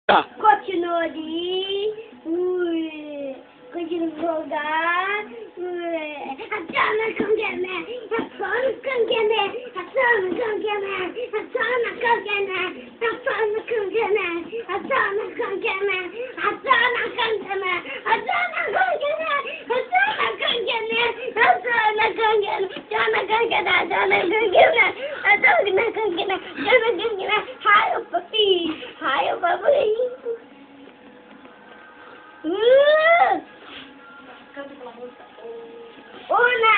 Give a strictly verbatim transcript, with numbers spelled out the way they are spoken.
Tá. Continua ali. Ui. Continua a jogar. Ui. Aciona canguené. Aciona canguené. Aciona canguené. Aciona canguené. Aciona canguené. Aciona canguené. Aciona canguené. Aciona canguené. Aciona canguené. Aciona canguené. Aciona canguené. Aciona canguené. Aciona canguené. Aciona canguené. Hi, o papi. Hi, o papi. Uh! Una